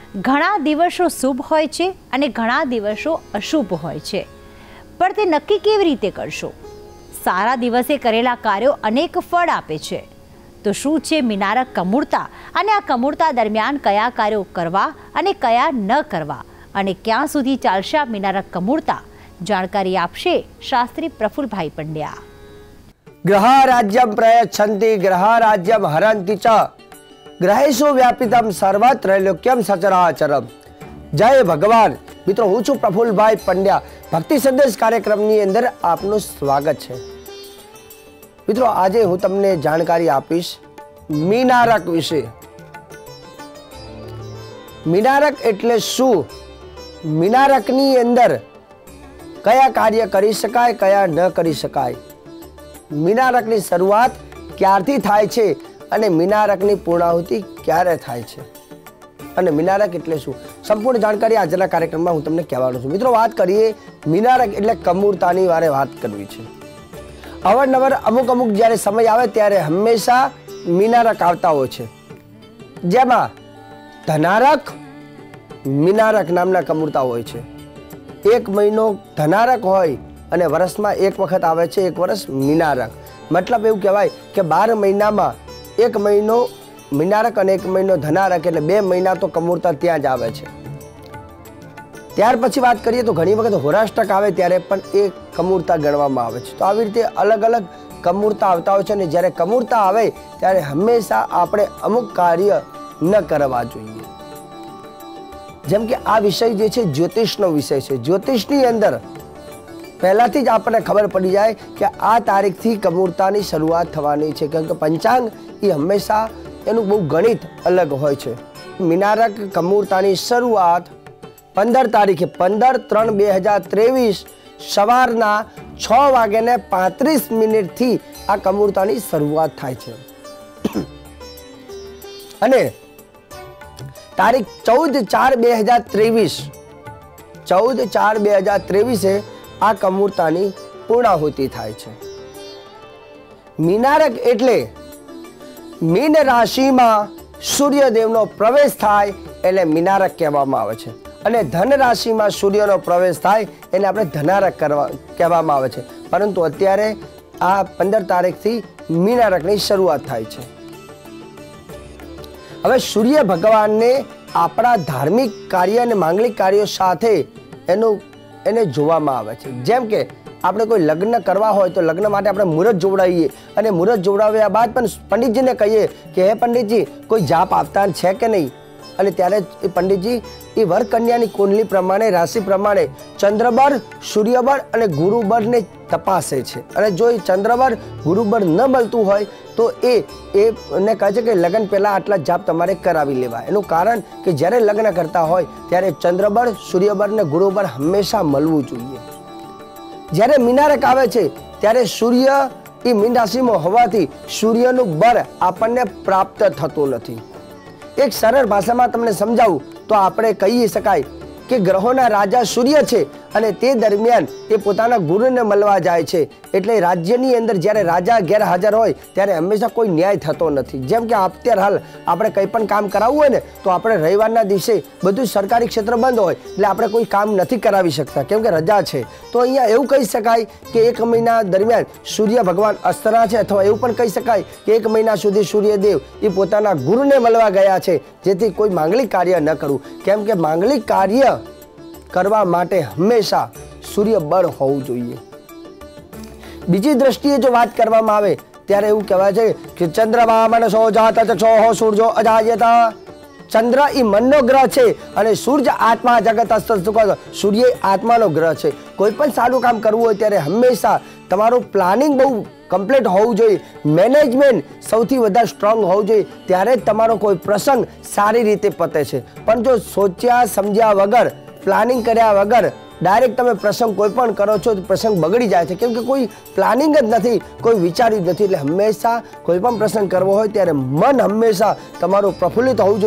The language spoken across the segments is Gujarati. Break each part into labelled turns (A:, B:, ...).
A: ઘણા દિવસો શુભ હોય છે અને ઘણા દિવસો અશુભ હોય છે, પણ તે નક્કી કેવી રીતે કરશો? સારા દિવસે કરેલા કાર્યો અનેક ફળ આપે છે. તો શું છે મીનારક કમૂરતા અને આ કમૂરતા દરમિયાન કયા કાર્યો કરવા અને કયા ન કરવા અને ક્યાં સુધી ચાલશે આ મીનારક કમૂરતા? જાણકારી આપશે શાસ્ત્રી પ્રફુલભાઈ પંડ્યા.
B: ગ્રહ રાજ્યમ પ્રયચ્છન્તિ ગ્રહ રાજ્યમ હરંતિ ચ ગ્રહેશુ વ્યાપિતમ સર્વત્રૈલોક્યમ સચરાચરમ. જય ભગવાન. મિત્રો, હું છું પ્રફુલભાઈ પંડ્યા. ભક્તિ સંદેશ કાર્યક્રમની અંદર આપનું સ્વાગત છે. મિત્રો, આજે હું તમને જાણકારી આપીશ મીનારક વિશે. મીનારક એટલે શું? મીનારકની અંદર કયા કાર્ય કરી શકાય, કયા ન કરી શકાય, મીનારકની શરૂઆત ક્યારથી થાય છે અને મીનારકની પૂર્ણાહુતિ ક્યારે થાય છે, અને મીનારક એટલે શું, સંપૂર્ણ જાણકારી આજના કાર્યક્રમમાં હું તમને કહેવાનો છું. મિત્રો, વાત કરીએ મીનારક એટલે કમૂરતાની વારે વાત કરવી છે. અવારનવાર અમુક જ્યારે સમય આવે ત્યારે હંમેશા મીનારક આવતા હોય છે, જેમાં ધનારક, મીનારક નામના કમૂરતા હોય છે. એક મહિનો ધનારક હોય અને વર્ષમાં એક વખત આવે છે એક વર્ષ મીનારક. મતલબ એવું કહેવાય કે 12 મહિનામાં એક મહિનો મીનારક અને એક મહિનો ધનારક, એટલે 2 મહિના તો કમૂરતા ત્યાં જ આવે છે. ત્યાર પછી વાત કરીએ તો ઘણી વખત હોરાષ્ટક આવે ત્યારે પણ એ કમૂરતા ગણવામાં આવે છે. તો આવી રીતે અલગ અલગ કમૂરતા આવતા હોય છે, અને જ્યારે કમૂરતા આવે ત્યારે હંમેશા આપણે અમુક કાર્ય ન કરવા જોઈએ. જેમ કે આ વિષય જે છે જ્યોતિષનો વિષય છે. જ્યોતિષની અંદર પહેલાથી જ આપણને ખબર પડી જાય કે આ તારીખથી કમૂરતાની શરૂઆત થવાની છે, કેમ કે પંચાંગ એ હંમેશા એનું બહુ ગણિત અલગ હોય છે. મીનારક કમૂરતાની શરૂઆત 15 તારીખે 15/3/2023 સવારના 6:35 આ કમૂરતાની શરૂઆત થાય છે, અને તારીખ 14/4/2023 આ કમૂરતાની પૂર્ણાહુતિ થાય છે. મીનારક એટલે મીન રાશિમાં સૂર્યદેવનો પ્રવેશ થાય એટલે મીનારક કહેવામાં આવે છે, અને ધન રાશિમાં સૂર્યનો પ્રવેશ થાય એને આપણે ધનારક કહેવામાં આવે છે. પરંતુ અત્યારે આ 15 તારીખથી મીનારકની શરૂઆત થાય છે. હવે સૂર્ય ભગવાનને આપણા ધાર્મિક કાર્ય અને માંગલિક કાર્યો સાથે એને જોવામાં આવે છે. જેમ કે આપણે કોઈ લગ્ન કરવા હોય તો લગ્ન માટે આપણે મુહૂર્ત જોવડાવીએ, અને મુહૂર્ત જોવડાવ્યા બાદ પણ પંડિતજીને કહીએ કે હે પંડિતજી, કોઈ જાપ આપતા છે કે નહીં, અને ત્યારે એ પંડિતજી એ વર કન્યાની કુંડલી પ્રમાણે, રાશિ પ્રમાણે ચંદ્રબળ, સૂર્યબળ અને ગુરુબળને તપાસે છે. અને જો એ ચંદ્રબળ, ગુરુબળ ન મળતું હોય તો એને કહે છે કે લગ્ન પહેલાં આટલા જાપ તમારે કરાવી લેવા. એનું કારણ કે જ્યારે લગ્ન કરતા હોય ત્યારે ચંદ્રબળ, સૂર્યબળ અને ગુરુબળ હંમેશા મળવું જોઈએ. જ્યારે મીનારક આવે છે ત્યારે સૂર્ય એ મીન રાશિમાં હોવાથી સૂર્યનું બળ આપણને પ્રાપ્ત થતું નથી. એક સરળ ભાષામાં તમને સમજાવું તો આપણે કહી શકાય કે ગ્રહોના રાજા સૂર્ય છે, અને તે દરમિયાન એ પોતાના ગુરુને મળવા જાય છે. એટલે રાજ્યની અંદર જ્યારે રાજા ગેરહાજર હોય ત્યારે હંમેશા કોઈ ન્યાય થતો નથી. જેમ કે અત્યારે હાલ આપણે કંઈ પણ કામ કરાવવું હોય ને તો આપણે રવિવારના દિવસે બધું સરકારી ક્ષેત્ર બંધ હોય એટલે આપણે કોઈ કામ નથી કરાવી શકતા, કેમ કે રજા છે. તો અહીંયા એવું કહી શકાય કે 1 મહિના દરમિયાન સૂર્ય ભગવાન અસ્તના છે, અથવા એવું પણ કહી શકાય કે 1 મહિના સુધી સૂર્યદેવ એ પોતાના ગુરુને મળવા ગયા છે, જેથી કોઈ માંગલિક કાર્ય ન કરવું. કેમ કે માંગલિક કાર્ય કરવા માટે હંમેશા સૂર્ય બળ હોવું જોઈએ. બીજી દ્રષ્ટિએ જો વાત કરવામાં આવે ત્યારે એવું કહેવાય છે કે ચંદ્રમા મનસો જાત ચક્ષો સૂર્યો અજાયત. ચંદ્ર એ મનનો ગ્રહ છે અને સૂર્ય આત્મા જગત અસ્ત. સૂર્ય આત્માનો ગ્રહ છે. કોઈ પણ સારું કામ કરવું હોય ત્યારે હંમેશા તમારું પ્લાનિંગ બહુ કમ્પ્લીટ હોવું જોઈએ, મેનેજમેન્ટ સૌથી વધારે સ્ટ્રોંગ હોવું જોઈએ, ત્યારે જ તમારો કોઈ પ્રસંગ સારી રીતે પતે છે. પણ જો સોચ્યા સમજ્યા વગર, પ્લાનિંગ કર્યા વગર ડાયરેક્ટ તમે પ્રસંગ કોઈ પણ કરો છો તો પ્રસંગ બગડી જાય છે, કેમ કે કોઈ પ્લાનિંગ જ નથી, કોઈ વિચાર્યું જ નથી. એટલે હંમેશા કોઈ પણ પ્રસંગ કરવો હોય ત્યારે મન હંમેશા તમારું પ્રફુલ્લિત હોવું જોઈએ,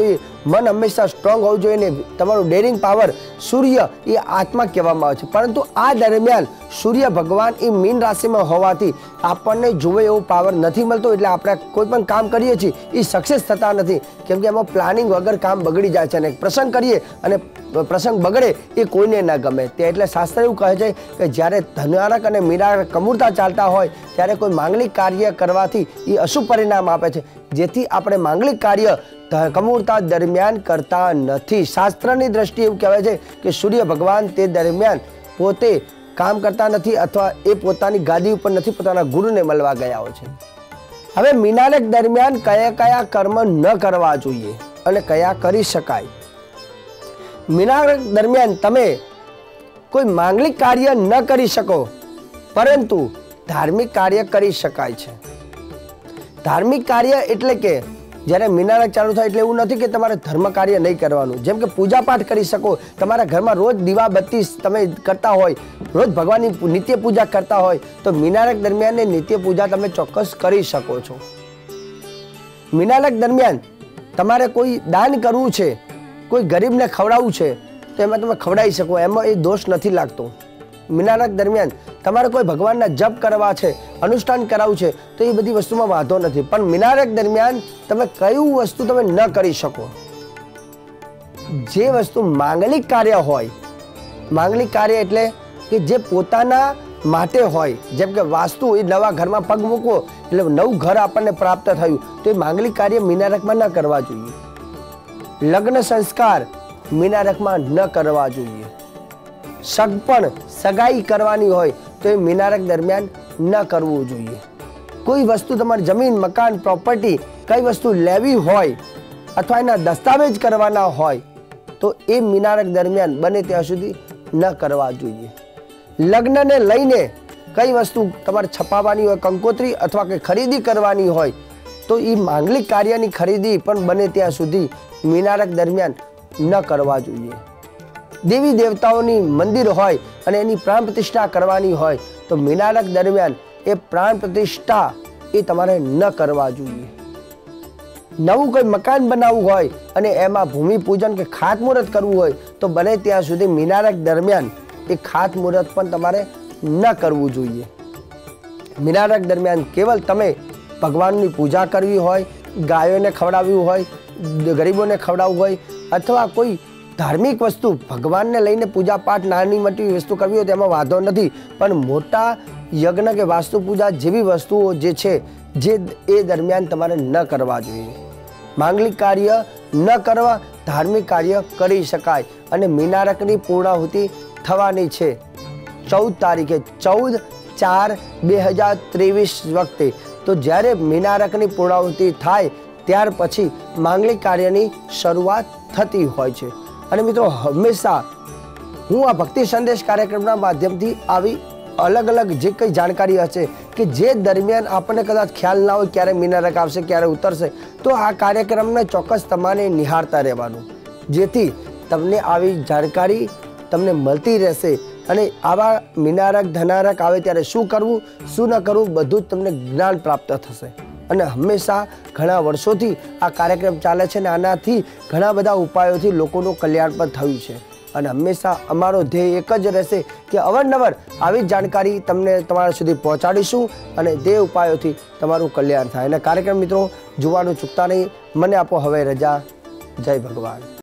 B: મન હંમેશા સ્ટ્રોંગ હોવું જોઈએ ને તમારું ડેરિંગ પાવર સૂર્ય એ આત્મા કહેવામાં આવે છે, પરંતુ આ દરમિયાન સૂર્ય ભગવાન એ મીન રાશિમાં હોવાથી આપણને જોવે એવો પાવર નથી મળતો, એટલે આપણે કોઈ પણ કામ કરીએ છીએ એ સક્સેસ થતા નથી, કેમ કે એમાં પ્લાનિંગ વગર કામ બગડી જાય છે અને પ્રસંગ કરીએ અને પ્રસંગ બગડે એ કોઈને ના ગમે તે. એટલે શાસ્ત્ર એવું કહે છે કે જ્યારે ધનારક અને મીનારક કમૂરતા ચાલતા હોય ત્યારે કોઈ માંગલિક કાર્ય કરવાથી એ અશુભ પરિણામ આપે છે, જેથી આપણે માંગલિક કાર્ય કમૂરતા દરમિયાન કરતા નથી. શાસ્ત્રની દ્રષ્ટિએ એવું કહેવાય છે કે સૂર્ય ભગવાન તે દરમિયાન પોતે કામ કરતા નથી અથવા એ પોતાની ગાદી ઉપર નથી, પોતાના ગુરુને મળવા ગયા હોય છે. હવે મીનારક દરમિયાન કયા કયા કર્મ ન કરવા જોઈએ અને કયા કરી શકાય? મીનારક દરમિયાન તમે કોઈ માંગલિક કાર્ય ન કરી શકો, પરંતુ ધાર્મિક કાર્ય કરી શકાય છે. ધાર્મિક કાર્ય એટલે કે જ્યારે મીનારક ચાલુ થાય એટલે એવું નથી કે તમારે ધર્મ કાર્ય નહીં કરવાનું. જેમ કે પૂજા પાઠ કરી શકો, તમારા ઘરમાં રોજ દીવાબત્તી તમે કરતા હોય, રોજ ભગવાનની નિત્ય પૂજા કરતા હોય, તો મીનારક દરમિયાન નિત્ય પૂજા તમે ચોક્કસ કરી શકો છો. મીનારક દરમિયાન તમારે કોઈ દાન કરવું છે, કોઈ ગરીબને ખવડાવવું છે, તો એમાં તમે ખવડાવી શકો, એમાં એ દોષ નથી લાગતો. મીનારક દરમિયાન તમારે કોઈ ભગવાનના જપ કરવા છે, અનુષ્ઠાન કરાવવું છે, તો એ બધી વસ્તુમાં વાંધો નથી. પણ મીનારક દરમિયાન તમે કયું વસ્તુ તમે ન કરી શકો? જે વસ્તુ માંગલિક કાર્ય હોય, માંગલિક કાર્ય એટલે કે જે પોતાના માટે હોય, જેમ કે વાસ્તુ, એ નવા ઘરમાં પગ મૂકવો એટલે નવું ઘર આપણને પ્રાપ્ત થયું, તો એ માંગલિક કાર્ય મીનારકમાં ન કરવા જોઈએ. લગ્ન સંસ્કાર મીનારકમાં ન કરવા જોઈએ. સગપણ સગાઈ કરવાની હોય તો એ મીનારક દરમિયાન ન કરવું જોઈએ. કોઈ વસ્તુ તમારી જમીન, મકાન, પ્રોપર્ટી કઈ વસ્તુ લેવી હોય અથવા એના દસ્તાવેજ કરવાના હોય તો એ મીનારક દરમિયાન બને ત્યાં સુધી ન કરવા જોઈએ. લગ્નને લઈને કઈ વસ્તુ તમારે છપાવવાની હોય, કંકોત્રી અથવા કે ખરીદી કરવાની હોય, તો એ માંગલિક કાર્યની ખરીદી પણ બને ત્યાં સુધી મીનારક દરમિયાન ન કરવા જોઈએ. દેવી દેવતાઓની મંદિર હોય અને એની પ્રાણ પ્રતિષ્ઠા કરવાની હોય તો મીનારક દરમિયાન એ પ્રાણ પ્રતિષ્ઠા એ તમારે ન કરવા જોઈએ. નવું કોઈ મકાન બનાવવું હોય અને એમાં ભૂમિપૂજન કે ખાતમુહૂર્ત કરવું હોય તો બને ત્યાં સુધી મીનારક દરમિયાન એ ખાતમુહૂર્ત પણ તમારે ન કરવું જોઈએ. મીનારક દરમિયાન કેવલ તમે ભગવાનની પૂજા કરવી હોય, ગાયોને ખવડાવવી હોય, ગરીબોને ખવડાવવું હોય અથવા કોઈ ધાર્મિક વસ્તુ ભગવાનને લઈને પૂજા પાઠ નાની મોટી વસ્તુ કરવી હોય તેમાં વાંધો નથી, પણ મોટા યજ્ઞ કે વાસ્તુ પૂજા જેવી વસ્તુઓ જે છે જે એ દરમિયાન તમારે ન કરવા જોઈએ. માંગલિક કાર્ય ન કરવા, ધાર્મિક કાર્ય કરી શકાય. અને મીનારકની પૂર્ણાહુતિ થવાની છે 14 તારીખે 14/4/2023 વખતે. તો જ્યારે મીનારકની પૂર્ણાહુતિ થાય ત્યાર પછી માંગલિક કાર્યની શરૂઆત થતી હોય છે. અને મિત્રો, હંમેશા હું આ ભક્તિ સંદેશ કાર્યક્રમના માધ્યમથી આવી અલગ અલગ જે કંઈ જાણકારી હશે કે જે દરમિયાન આપણને કદાચ ખ્યાલ ના હોય ક્યારે મીનારક આવશે, ક્યારે ઉતરશે, તો આ કાર્યક્રમને ચોક્કસ તમારે નિહાળતા રહેવાનું, જેથી તમને આવી જાણકારી તમને મળતી રહેશે. અને આવા મીનારક ધનારક આવે ત્યારે શું કરવું, શું ન કરવું, બધું જ તમને જ્ઞાન પ્રાપ્ત થશે. અને હંમેશા ઘણા વર્ષોથી આ કાર્યક્રમ ચાલે છે અને આનાથી ઘણા બધા ઉપાયોથી લોકોનું કલ્યાણ પણ થયું છે. અને હંમેશા અમારો ધ્યેય એક જ રહેશે કે અવારનવાર આવી જાણકારી તમને તમારા સુધી પહોંચાડીશું અને તે ઉપાયોથી તમારું કલ્યાણ થાય. અને કાર્યક્રમ મિત્રો જોવાનું ચૂકતા નહીં. મને આપો હવે રજા. જય ભગવાન.